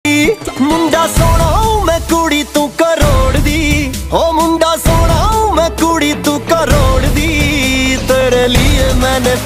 मुंडा सोना मैं कुड़ी तू करोड़ दी, ओ मुंडा सोना मैं कुड़ी तू करोड़ दी, तेरे लिए मैंने